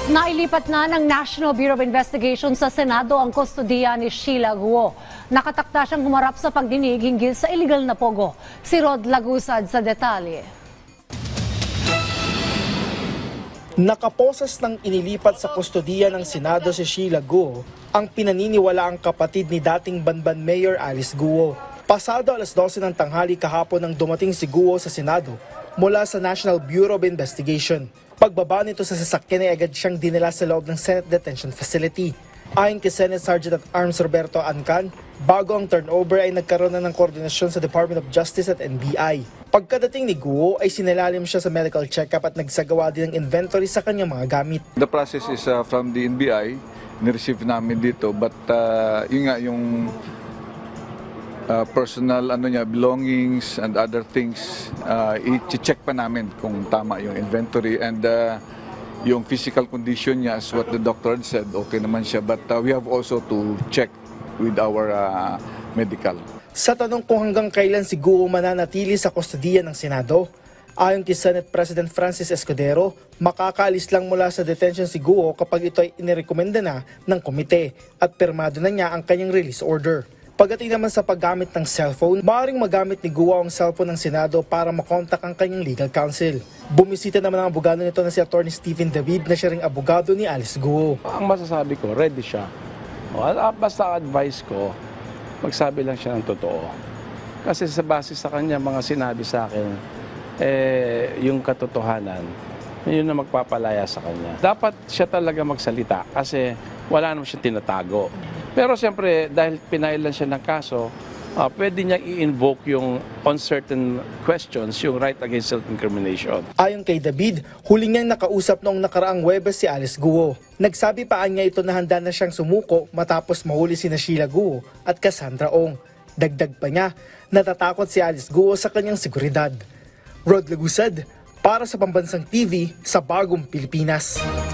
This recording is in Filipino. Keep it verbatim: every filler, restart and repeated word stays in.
Nailipat na ng National Bureau of Investigation sa Senado ang kustodiya ni Sheila Guo. Nakatakda siyang humarap sa pagdinig hinggil sa illegal na pogo. Si Rod Lagusad sa detalye. Nakaposas ng inilipat sa kustodiya ng Senado si Sheila Guo ang pinaniniwalaang kapatid ni dating Banban Mayor Alice Guo. Pasado alas dose ng tanghali kahapon nang dumating si Guo sa Senado mula sa National Bureau of Investigation. Pagbaba nito sa sasakyan ay agad siyang dinala sa loob ng Senate Detention Facility. Ayon kay Senate Sergeant at Arms Roberto Ancan, bago ang turnover ay nagkaroon na ng koordinasyon sa Department of Justice at N B I. Pagkadating ni Guo ay sinalalim siya sa medical check-up at nagsagawa din ng inventory sa kanyang mga gamit. The process is uh, from the N B I, ni-receive namin dito, but uh, yun nga yung Uh, personal ano niya, belongings and other things, uh, i-check pa namin kung tama yung inventory and uh, yung physical condition niya, as what the doctor had said, okay naman siya, but uh, we have also to check with our uh, medical. Sa tanong kung hanggang kailan si Guo mananatili sa kustodiya ng Senado, ayon kay Senate President Francis Escudero, makakaalis lang mula sa detention si Guo kapag ito ay inirekomenda na ng komite at pirmado na niya ang kanyang release order. Pagdating naman sa paggamit ng cellphone, maaaring magamit ni Guo ang cellphone ng Senado para makontak ang kanyang legal counsel. Bumisita naman ang abogado nito na si Attorney Stephen David na siya ring abogado ni Alice Guo. Ang masasabi ko, ready siya. O, basta advice ko, magsabi lang siya ng totoo. Kasi sa base sa kanya, mga sinabi sa akin, eh, yung katotohanan, yun na magpapalaya sa kanya. Dapat siya talaga magsalita kasi wala naman siya tinatago. Pero siyempre, dahil pinailan siya ng kaso, uh, pwede niya i-invoke yung on certain questions, yung right against self-incrimination. Ayon kay David, huling niyang nakausap noong nakaraang Huwebes si Alice Guo. Nagsabi pa niya ito na handa na siyang sumuko matapos mahuli sina Sheila Guo at Cassandra Ong. Dagdag pa niya, natatakot si Alice Guo sa kanyang seguridad. Rod Lagusad, para sa Pambansang T V sa Bagong Pilipinas.